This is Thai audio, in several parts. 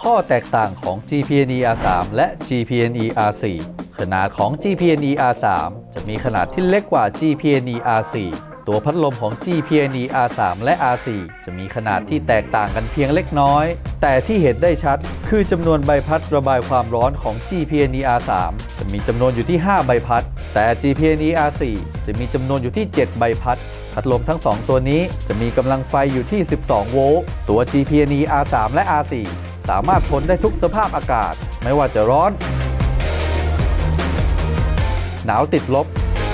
ข้อแตกต่างของ GPNE R3 และ GPNE R4 ขนาดของ GPNE R3 จะมีขนาดที่เล็กกว่า GPNE R4 ตัวพัดลมของ GPNE R3 และ R4 จะมีขนาดที่แตกต่างกันเพียงเล็กน้อยแต่ที่เห็นได้ชัดคือจำนวนใบพัดระบายความร้อนของ GPNE R3 จะมีจำนวนอยู่ที่ 5 ใบพัดแต่ GPNE R4 จะมีจำนวนอยู่ที่ 7 ใบพัดพัดลมทั้ง 2 ตัวนี้จะมีกำลังไฟอยู่ที่ 12 โวลต์ตัว GPNE R3 และ R4 สามารถทนได้ทุกสภาพอากาศไม่ว่าจะร้อนหนาวติดลบ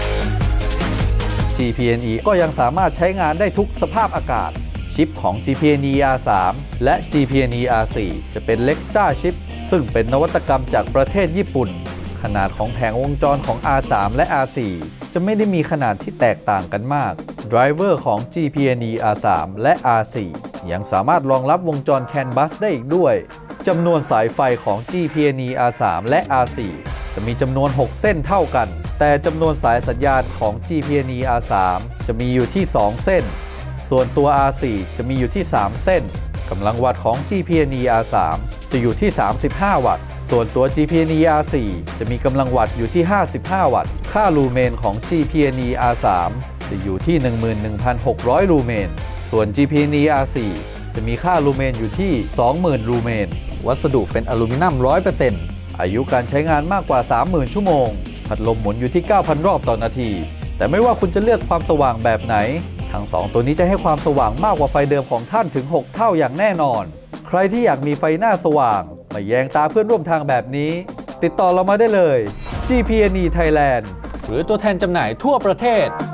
GPNE ก็ยังสามารถใช้งานได้ทุกสภาพอากาศชิปของ GPNE R3 และ GPNE R4 จะเป็น Lextar ชิปซึ่งเป็นนวัตกรรมจากประเทศญี่ปุ่นขนาดของแผงวงจรของ R3 และ R4 จะไม่ได้มีขนาดที่แตกต่างกันมากไดรเวอร์ของ GPNE R3 และ R4 ยังสามารถรองรับวงจร CAN bus ได้อีกด้วยจำนวนสายไฟของ GPNE R3 และ R4 จะมีจำนวน 6 เส้นเท่ากันแต่จำนวนสายสัญญาณของ GPNE R3 จะมีอยู่ที่ 2 เส้นส่วนตัว R4 จะมีอยู่ที่ 3 เส้นกำลังวัตต์ของ GPNE R3 จะอยู่ที่ 35 วัตต์ส่วนตัว GPNE R4 จะมีกำลังวัตต์อยู่ที่ 55 วัตต์ค่าลูเมนของ GPNE R3 จะอยู่ที่ 11,600 ลูเมนส่วน GPNE R4 จะมีค่าลูเมนอยู่ที่ 20,000 ลูเมนวัสดุเป็นอลูมิเนียม 100% อายุการใช้งานมากกว่า 30,000 ชั่วโมงพัดลมหมุนอยู่ที่ 9,000 รอบต่อนาทีแต่ไม่ว่าคุณจะเลือกความสว่างแบบไหนทั้ง2ตัวนี้จะให้ความสว่างมากกว่าไฟเดิมของท่านถึง 6 เท่าอย่างแน่นอนใครที่อยากมีไฟหน้าสว่างไม่แยงตาเพื่อนร่วมทางแบบนี้ติดต่อเรามาได้เลย GPNE Thailand หรือตัวแทนจำหน่ายทั่วประเทศ